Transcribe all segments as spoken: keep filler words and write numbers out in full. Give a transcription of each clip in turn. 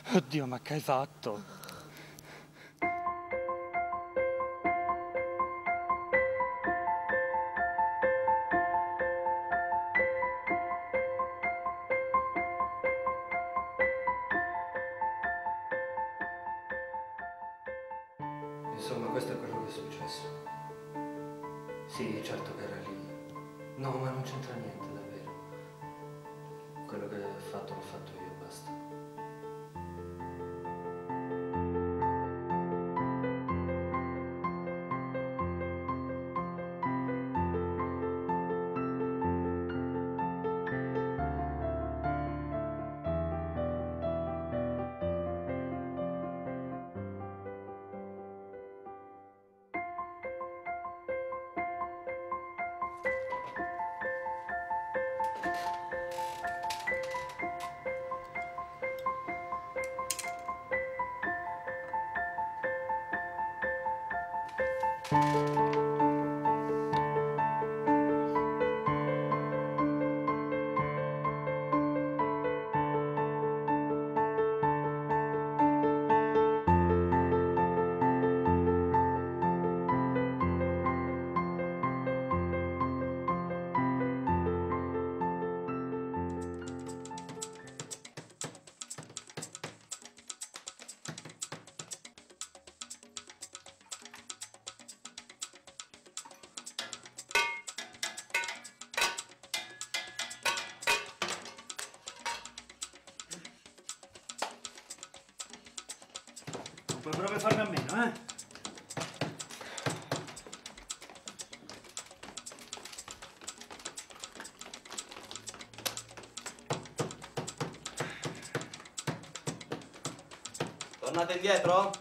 Oddio, ma che hai fatto? Insomma, questo è quello che è successo. Sì, certo che era lì. No, ma non c'entra niente, davvero. Quello che ho fatto l'ho fatto io, basta. Non puoi proprio farne a meno, eh? Tornate indietro?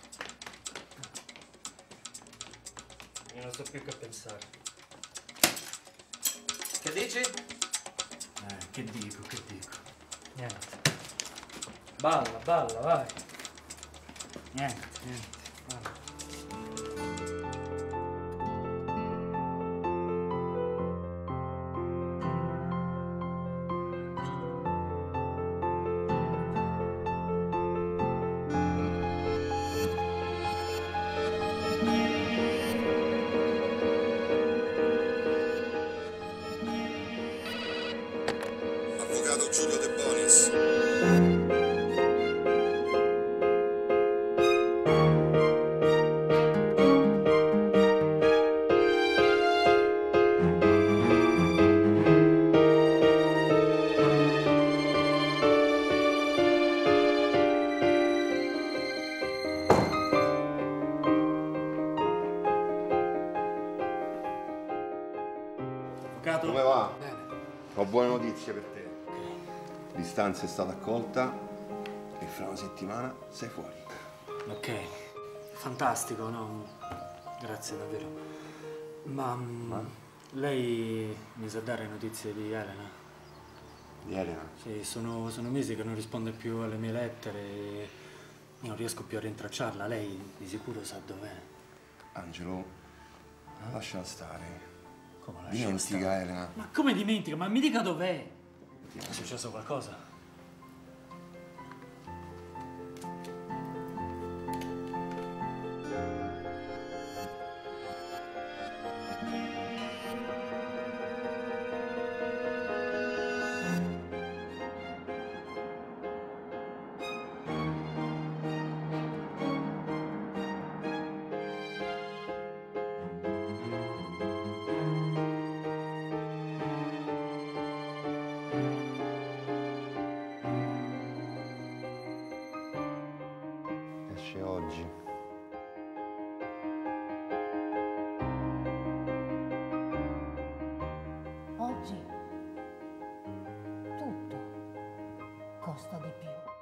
Io non so più che pensare. Che dici? Eh, che dico, che dico. Niente. Balla, balla, vai. Niente, niente. Guarda. Avvocato Giulio De Bonis. Avvocato? Come va? Bene. Ho buone notizie per te. Ok. L'istanza è stata accolta e fra una settimana sei fuori. Ok. Fantastico, no? Grazie, davvero. Ma, mm, Ma? lei mi sa dare notizie di Elena? Di Elena? Sì, sono, sono mesi che non risponde più alle mie lettere e non riesco più a rintracciarla. Lei di sicuro sa dov'è. Angelo, lasciala stare. Come lascia Dimentica stare? Elena. Ma come dimentica? Ma mi dica dov'è? È successo qualcosa? Esce oggi. Oggi tutto costa di più.